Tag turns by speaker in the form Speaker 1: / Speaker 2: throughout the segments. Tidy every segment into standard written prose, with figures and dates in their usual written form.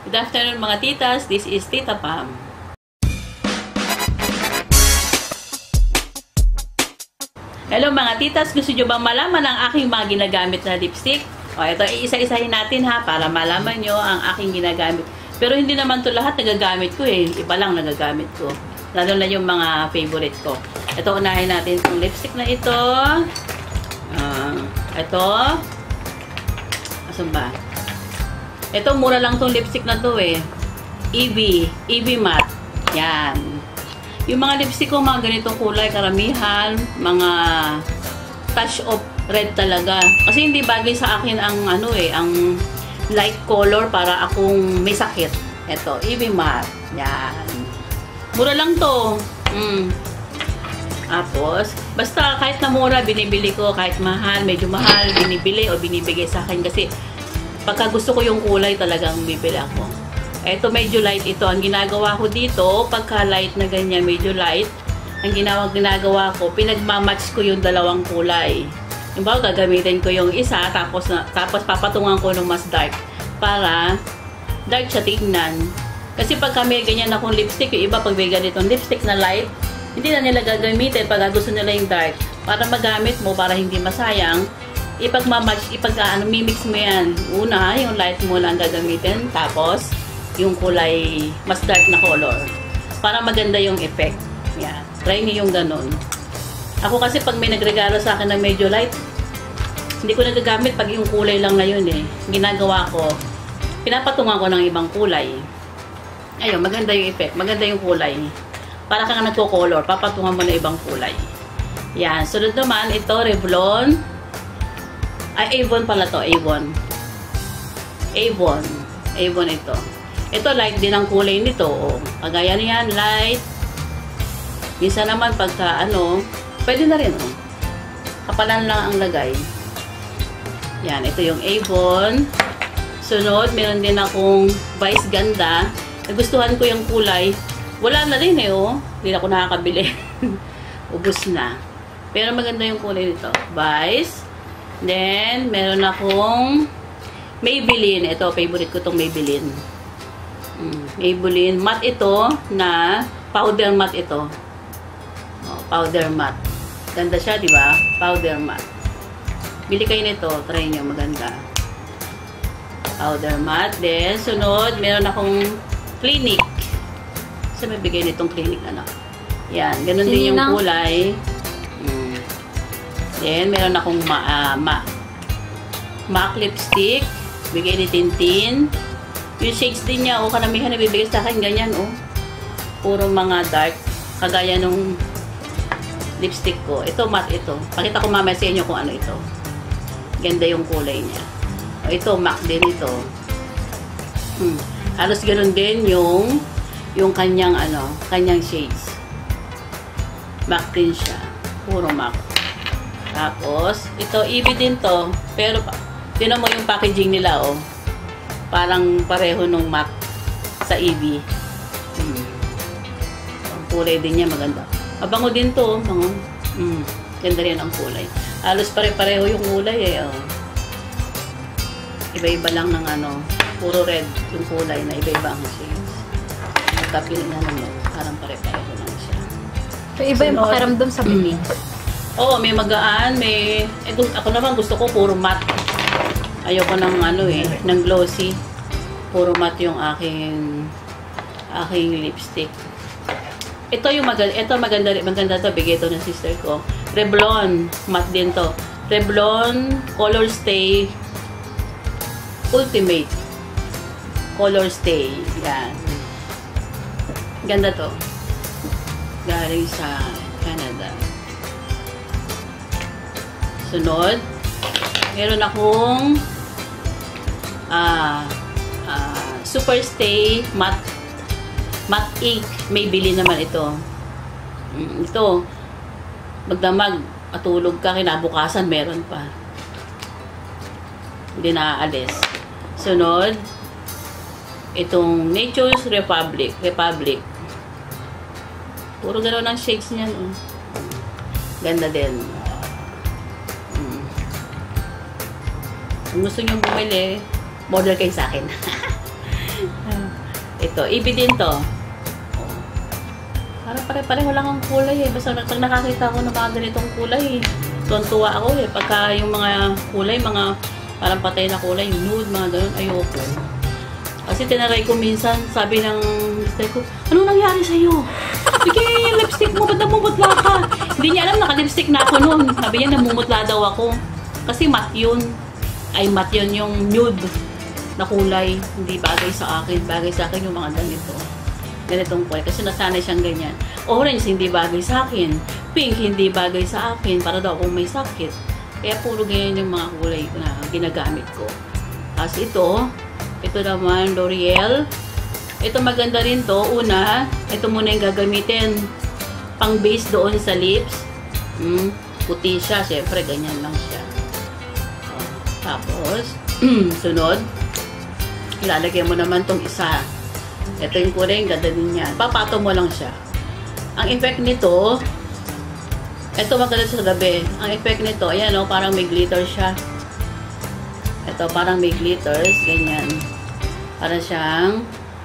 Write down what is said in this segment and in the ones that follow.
Speaker 1: Good afternoon mga titas, this is Tita Pam. Hello mga titas, gusto nyo bang malaman ang aking mga ginagamit na lipstick? O ito, iisa-isahin natin ha, para malaman nyo ang aking ginagamit. Pero hindi naman to lahat nagagamit ko eh, iba lang nagagamit ko. Lalo na yung mga favorite ko. Ito, unahin natin itong lipstick na ito. Ito. Asan ba? Ito, mura lang tong lipstick na to eh. EV Matte. Yan. Yung mga lipstick ko, mga ganitong kulay, karamihan, mga touch of red talaga. Kasi hindi bagay sa akin ang ano eh, ang light color para akong may sakit. Ito, EV Matte. Yan. Mura lang to. Tapos, basta kahit na mura, binibili ko. Kahit mahal, medyo mahal, binibili o binibigay sa akin. Kasi, pagka gusto ko yung kulay, talagang bibili ako. Ito, medyo light ito. Ang ginagawa ko dito, pagka light na ganyan, medyo light, ang ginagawa ko, pinagmamatch ko yung dalawang kulay. Yung bago, gagamitin ko yung isa, tapos papatungan ko ng mas dark. Para, dark siya tignan. Kasi pagka may ganyan akong lipstick, yung iba pag may ganitong lipstick na light, hindi na nila gagamitin pag gusto nila yung dark. Para magamit mo, para hindi masayang, ipagmamatch, mimix mo yan. Una, yung light mo lang gagamitin, tapos, yung kulay, mas dark na color. Para maganda yung effect. Yan. Try niyo yung ganun. Ako kasi pag may nagregalo sa akin ng medyo light, hindi ko nagagamit pag yung kulay lang na yun eh. Ginagawa ko, pinapatungan ko ng ibang kulay. Ayun, maganda yung effect. Maganda yung kulay. Para kang nagko-color, papatungan mo ng ibang kulay. Yan. Sunod naman, ito, Revlon. Ay, Avon pala to. Avon ito. Ito, light din ang kulay nito. Oh. Pagaya niyan, light. Minsan naman, pagka, pwede na rin, oh. Kapalan lang ang lagay. Yan, ito yung Avon. Sunod, meron din akong Vice Ganda. Nagustuhan ko yung kulay. Wala na rin, eh, oh. Hindi na ako nakakabili. Ubus na. Pero maganda yung kulay nito. Vice. Then, meron akong Maybelline. Ito, favorite ko itong Maybelline. Maybelline. Matte ito na powder matte ito. Oh, powder matte. Ganda siya, di ba? Powder matte. Bili kayo nito. Try nyo. Maganda. Powder matte. Then, sunod, meron akong Clinique. Kasi may bigay nitong Clinique, Yan. Ganun din yung kulay. Then, meron akong MAC lipstick. Bigay ni Tintin. Yung shades din niya, karamihan na bibigay sa akin. Ganyan, puro mga dark. Kagaya nung lipstick ko. Ito, matte ito. Pakita ko mamaya sa inyo kung ano ito. Ganda yung kulay niya. Ito, MAC din ito. Halos ganun din yung kanyang, kanyang shades. MAC din siya. Puro MAC. Tapos, ito, EV din to. Pero, tinan mo yung packaging nila, Parang pareho nung MAC sa EV. Ang kulay din niya, maganda. Mabango din to, ganda rin ang kulay. Halos pare-pareho yung kulay, Iba-iba lang ng, puro red yung kulay na iba-iba ang shades. Magkapiling na naman, parang pare-pareho lang siya.
Speaker 2: So, iba yung pakiramdam sa bibig.
Speaker 1: Oo, may magaan, ako naman gusto ko puro matte. Ayoko ng ng glossy. Puro matte yung aking lipstick. Ito yung maganda to, bigay to ng sister ko. Revlon, matte din to. Revlon Color Stay Ultimate. Color Stay. Yan. Ganda to. Galing sa Canada. Sunod, meron akong Super Stay Matte Ink. Maybelline naman ito. Ito, magdamag, matulog ka, kinabukasan, meron pa. Hindi naaalis. Sunod, itong Nature's Republic. Puro gano'n ang shades niyan. Ganda din. Kung gusto nyo bumili, order kayo sa akin. Ito, EB din to. Parang pare-pareho lang ang kulay eh. Basta pag nakakita ko ng mga ganitong kulay, tuwan-tuwa ako eh. Pagka yung mga kulay, mga parang patay na kulay, nude, mga ganun, ayoko. Kasi tinaray ko minsan, sabi ng mister ko, ano nangyari sa'yo? Sige, yung lipstick mo, ba't namumutla ka? Hindi niya alam, naka-lipstick na ako noon. Sabi niya, namumutla daw ako. Kasi matte yun. Ay, matte yun yung nude na kulay. Hindi bagay sa akin. Bagay sa akin yung mga ganito. Ganitong kulay. Kasi nasanay siyang ganyan. Orange, hindi bagay sa akin. Pink, hindi bagay sa akin. Para daw akong may sakit. Kaya puro ganyan yung mga kulay na ginagamit ko. Tapos ito naman, L'Oreal. Ito maganda rin to. Una, ito muna yung gagamitin. Pang base doon sa lips. Puti siya. Siyempre, ganyan lang siya. Tapos, sunod, ilalagay mo naman tong isa. Ito yung kulay, ganda din yan. Papato mo lang siya. Ang effect nito, ito maganda sa gabi. Ang effect nito, ayan o, parang may glitter siya. Ito, parang may glitters, ganyan. Para siyang,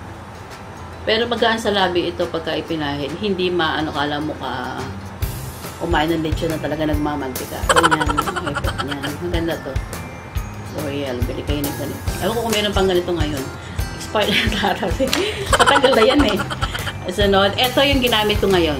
Speaker 1: pero magaan sa labi ito pagka ipinahid. Hindi kala mo ka umain ng lechon na talaga nagmamantika. Ganyan, effect niyan. Maganda to. L'Oreal, bili kayo ng ganito. Ewan ko kung meron pang ganito ngayon. Expired na dati. Patagal na yan eh. Sunod, ito yung ginamit ko ngayon.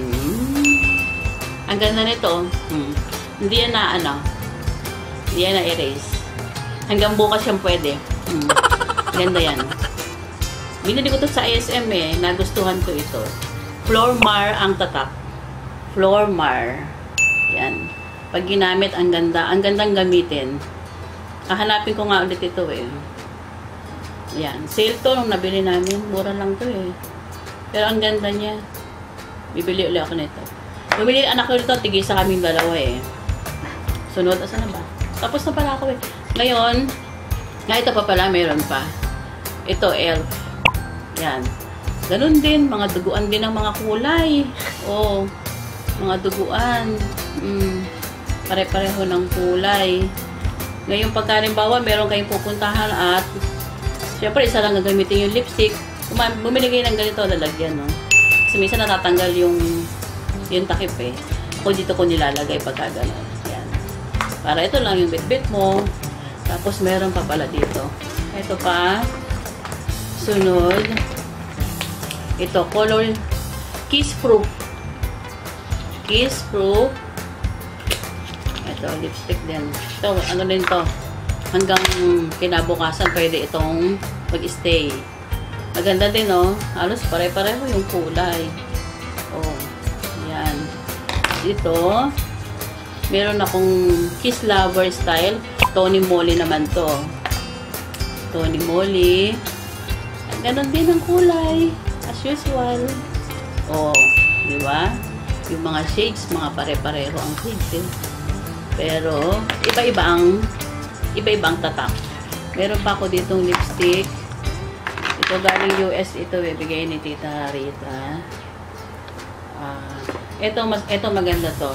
Speaker 1: Ang ganda nito. Hindi yan na hindi yan na erase. Hanggang bukas yung pwede. Ganda yan. Binili ko to sa ASM eh. Nagustuhan ko ito. Flormar ang tatak. Flormar. Yan. Pag ginamit, ang ganda. Ang gandang gamitin. Hahanapin ko nga ulit ito eh. Yan. Sale to nung nabili namin. Mura lang to eh. Pero ang ganda niya. Bibili ulit ako nito. Bumili anak ko nito. Tigisa kaming dalawa eh. Sunod. Asan na ba? Tapos na pala ako eh. Ngayon, ito pa pala. Meron pa. Ito, ELF. Yan. Ganun din. Mga duguan din ng mga kulay. Oh. Mga duguan. Pare-pareho ng kulay. Ngayon, pagkalimbawa, meron kayong pupuntahan at syempre, isa lang gagamitin yung lipstick. Bumili kayo ng ganito, lalagyan, no? Kasi minsan natatanggal yung takip, eh. Ako dito ko nilalagay pagka gano'n. Yan. Para ito lang yung bit-bit mo. Tapos, meron pa pala dito. Ito pa. Sunod. Ito, color Kiss Proof. Kiss Proof. Ito, lipstick din. Ito, ano din to. Hanggang kinabukasan, pwede itong mag-stay. Maganda din, oh. Halos pare-pareho yung kulay. Oh, yan. Ito, meron akong Kiss Lover style. Tony Moly naman to. Tony Moly. Ganon din ang kulay. As usual. Oh, di ba? Yung mga shades, mga pare-pareho ang shades, eh. Pero, iba-iba ang tatak. Meron pa ako ditong lipstick. Ito galing US. Ito, bibigay ni Tita Rita. Ito maganda to.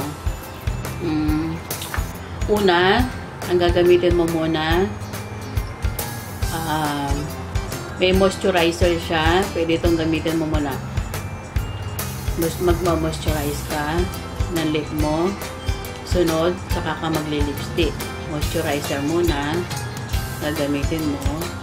Speaker 1: Una, ang gagamitin mo muna, may moisturizer siya. Pwede itong gamitin mo muna. Magma-moisturize ka ng lip mo. Sunod, saka ka magli-lipstick. Moisturizer muna. Gagamitin mo.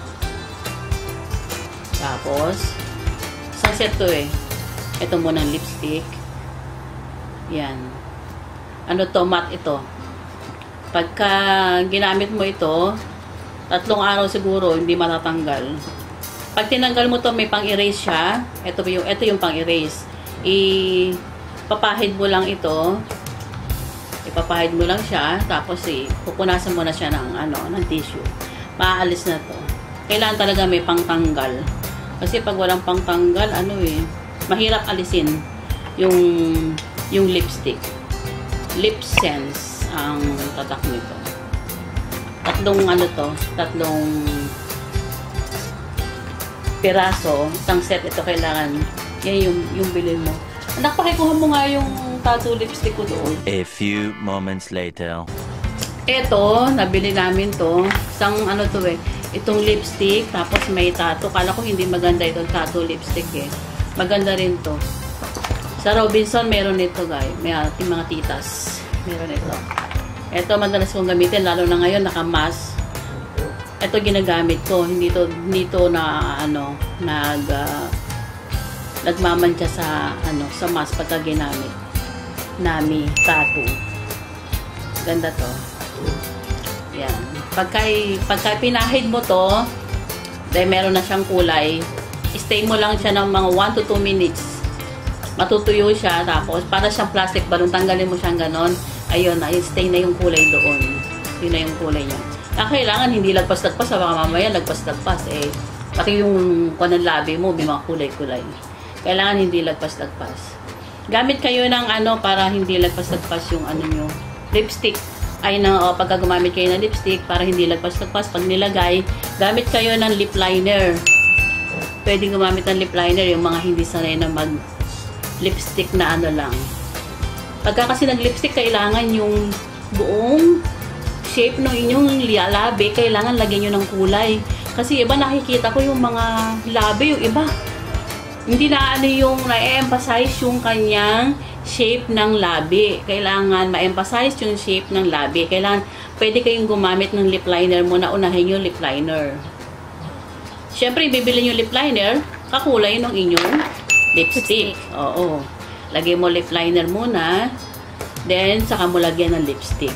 Speaker 1: Tapos, isang set to eh. Ito muna ang lipstick. Yan. Ano to? Matte ito. Pagka ginamit mo ito, 3 araw siguro, hindi matatanggal. Pag tinanggal mo to, may pang-erase siya. Ito yung pang-erase. Ipapahid mo lang ito. Ipapahid mo lang siya. Tapos pupunasan mo na siya ng tissue. Maaalis na to. Kailangan talaga may pangtanggal. Kasi pag walang pangtanggal, mahirap alisin yung lipstick. Lip Sense ang tatak nito. 3 piraso, isang set ito kailangan. Yan yung bilhin mo. Anak, pakikuha mo nga yung tattoo lipstick ko doon.
Speaker 3: A few moments later.
Speaker 1: Ito, nabili namin to. Isang itong lipstick, tapos may tattoo. Kala ko hindi maganda itong tattoo lipstick eh. Maganda rin to. Sa Robinson, meron nito guys. May ating mga titas. Meron ito. Ito, madalas kong gamitin, lalo na ngayon, naka-mask. Ito ginagamit ko. Hindi to na, nagmamantya sa, sa mask pagka ginamit. Nami, tattoo. Ganda to. Yan. Pagka pinahid mo to, dahil meron na siyang kulay, stay mo lang siya ng mga 1 to 2 minutes. Matutuyo siya, tapos para siyang plastic balloon, tanggalin mo siyang ganon. Ayun na, stay na yung kulay doon. Yun na yung kulay niya. Kailangan hindi lagpas-lagpas, baka mamaya lagpas-lagpas eh. Pati yung kanang labi mo, may mga kulay-kulay. Kailangan hindi lagpas-lagpas. Gamit kayo ng para hindi lagpas-lagpas yung nyo, lipstick. Pagka gumamit kayo ng lipstick, para hindi lagpas-lagpas, pag nilagay, gamit kayo ng lip liner. Pwede gumamit ng lip liner yung mga hindi sanay na mag-lipstick na lang. Pagka kasi nag-lipstick, kailangan yung buong shape ng inyong labi, kailangan lagyan nyo ng kulay. Kasi iba nakikita ko yung mga labi, yung iba. Hindi na yung na-emphasize yung kanyang shape ng labi. Kailangan ma-emphasize yung shape ng labi. Kailangan, pwede kayong gumamit ng lip liner muna, unahin yung lip liner. Siyempre, bibili yung lip liner, kakulay ng inyong lipstick. Oo. Lagay mo lip liner muna, then saka mo lagyan ng lipstick.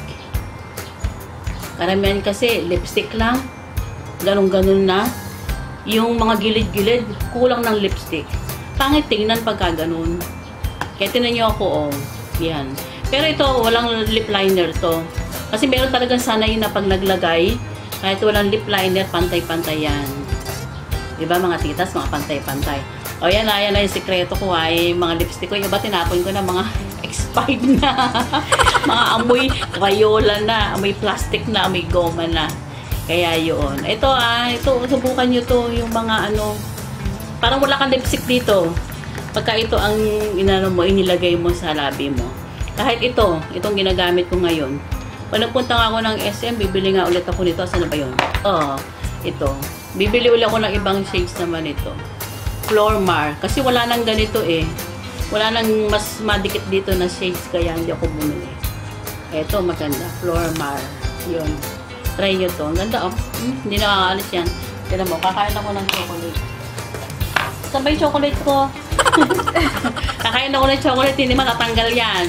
Speaker 1: Karamihan kasi, lipstick lang, ganun-ganun na. Yung mga gilid-gilid, kulang ng lipstick. Pangit tingnan pagka ganun. Kaya tinan nyo ako, yan. Pero ito, walang lip liner to. Kasi meron talagang sanay na pag naglagay, kahit walang lip liner, pantay-pantay yan. Diba mga titas, mga pantay-pantay. O yan na yung sikreto ko ay mga lipstick ko. Yung iba tinapon ko na mga expired na. Mga amoy Crayola na, amoy plastic na, amoy goma na. Kaya yun. Ito subukan nyo to, yung mga parang wala kang lipstick dito. Pagka ito ang inilagay mo sa labi mo. Kahit itong ginagamit ko ngayon. Pag nagpunta nga ako ng SM, bibili nga ulit ako nito. Saan na ba yun? Ito. Bibili ulit ako ng ibang shades naman ito. Flormar. Kasi wala nang ganito eh. Wala nang mas madikit dito na shades, kaya hindi ako bumili. Ito, maganda. Flormar. Yun. Try nyo to. Ang ganda, hindi nakakaalis yan. Tignan mo, kakain ako ng chocolate. Saan ba yung chocolate ko? Kakain ako ng chocolate, hindi matatanggal yan.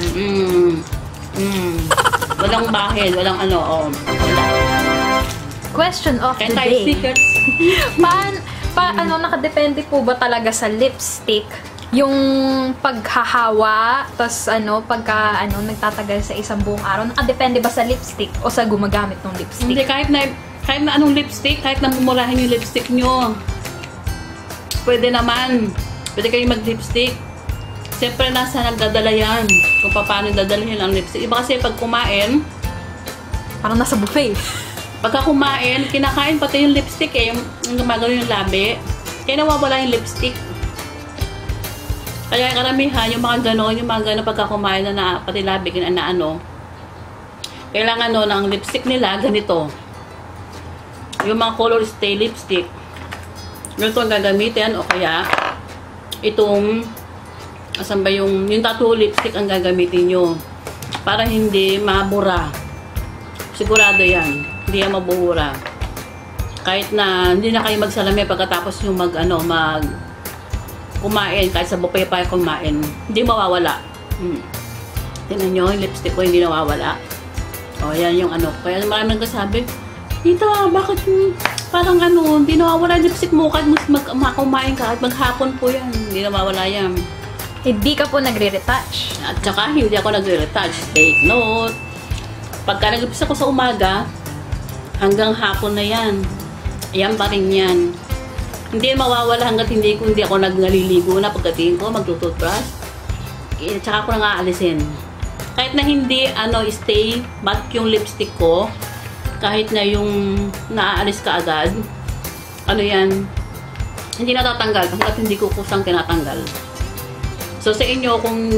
Speaker 1: Walang bahid, walang
Speaker 2: Question of the day.
Speaker 1: Stickers.
Speaker 2: Nakadepende po ba talaga sa lipstick? Yung paghahawa, tas pagka nagtatagal sa isang buong araw, nakadepende ba sa lipstick o sa gumagamit ng lipstick?
Speaker 1: Hindi, kahit na anong lipstick, kahit na mumurahin yung lipstick nyo, pwede naman. Pwede kayong mag-lipstick. Siyempre, nasa nagdadala yan. Kung paano dadalhin ang lipstick. Iba kasi pag kumain,
Speaker 2: parang nasa buffet.
Speaker 1: Pagka kumain, kinakain pati yung lipstick eh. Yung gumagano yung labi. Kaya nawawala yung lipstick. Kaya karamihan, yung mga gano'n pagka kumain na pati labi, kailangan ng lipstick nila, ganito. Yung mga color stay lipstick. Ganito ang gagamitin, o kaya, itong, asan ba yung tattoo lipstick ang gagamitin nyo. Para hindi mabura. Sigurado yan. Hindi yan mabura. Kahit na, hindi na kayo magsalami pagkatapos yung kumain, kahit sa buffet pa kumain, hindi mawawala. Tingnan nyo, yung lipstick ko hindi nawawala. O, yan yung Kaya maraming nagsasabi, Tita, bakit parang hindi nawawala yung lipstick mo kahit kumain ka at maghapon po yan. Hindi nawawala yan.
Speaker 2: Hindi ka po nagre-retouch.
Speaker 1: At saka, hindi ako nagre-retouch. Take note. Pagka nag-upisa ko sa umaga, hanggang hapon na yan. Ayan pa rin yan. Hindi mawawala hanggat hindi ako naliligo na pagdating ko, magtutoothbrush. Tsaka ko na aalisin. Kahit na hindi, stay matte yung lipstick ko, kahit na yung naaalis ka agad, yan, hindi natatanggal hanggat hindi ko kusang tinatanggal. So, sa inyo, kung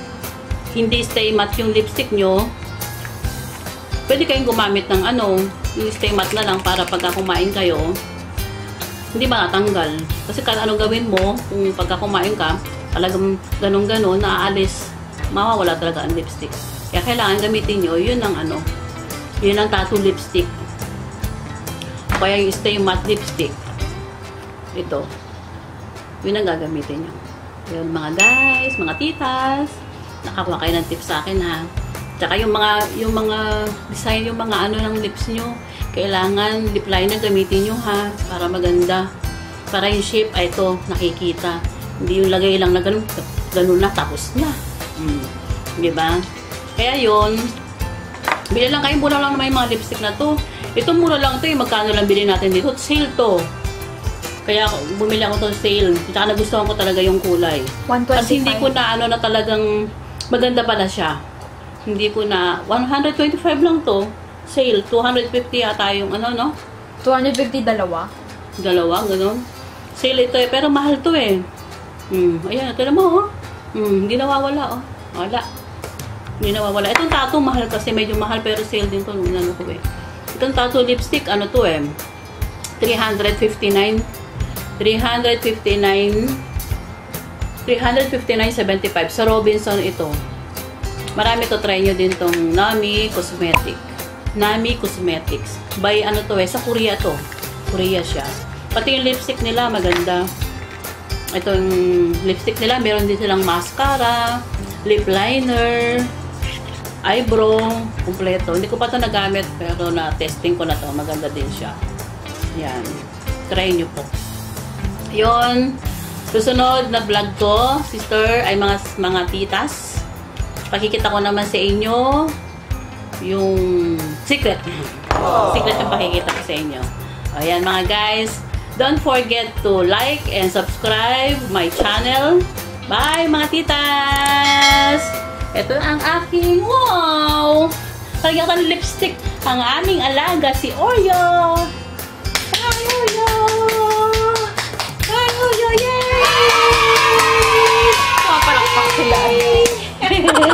Speaker 1: hindi stay matte yung lipstick nyo, pwede kayong gumamit ng Yung stay matte na lang para pagka kumain kayo, hindi matatanggal. Kasi kahit anong gawin mo, kung pagka kumain ka, talagang ganun-ganon, naaalis, mawawala talaga ang lipstick. Kaya kailangan gamitin nyo, yun ang ano, yun ang tattoo lipstick. Kaya yung stay matte lipstick, ito, yun ang gagamitin nyo. Yun mga guys, mga titas, nakakuha kayo ng tips sa akin ha. Tsaka yung mga design, yung mga ano ng lips nyo, kailangan lip liner gamitin nyo ha, para maganda. Para yung shape, ay ito, nakikita. Hindi yung lagay lang na ganun na, tapos na. Diba? Kaya yun, bili lang kayo, mura lang naman yung mga lipstick na to. Ito mura lang to, magkano lang bilhin natin dito. Sale to. Kaya bumili ako to sale. Tsaka nagustuhan ko talaga yung kulay.
Speaker 2: 125.
Speaker 1: Kasi hindi ko na ano na talagang maganda pala siya. Hindi ko na 125 lang to. Sale 250 yata yung ano no?
Speaker 2: 250 dalawa.
Speaker 1: Dalawa, ganun. Sale ito eh, pero mahal to eh. Ayan, ito na mo oh. Hindi nawawala oh. Wala. Hindi nawawala. Itong tattoo mahal kasi medyo mahal pero sale din to nung ano ko eh. Itong tattoo lipstick ano to eh. 359.75 sa Robinson ito. Marami to, try nyo din tong Nami Cosmetics. By ano to eh, sa Korea to. Korea siya. Pati yung lipstick nila maganda. Itong lipstick nila, meron din silang mascara, lip liner, eyebrow, kumpleto. Hindi ko pa to nagamit pero na-testing ko na to. Maganda din siya. Yan. Try nyo po. Yun. Susunod na vlog ko, sister, ay mga titas. Pakikita ko naman sa inyo yung secret. Secret yung pakikita ko sa inyo. Ayan mga guys. Don't forget to like and subscribe my channel. Bye mga titas! Ito ang aking, wow! Talagang lipstick. Ang aming alaga, si Oreo. Hi Oreo! Hi Oreo! Yay! Papalakpak sila.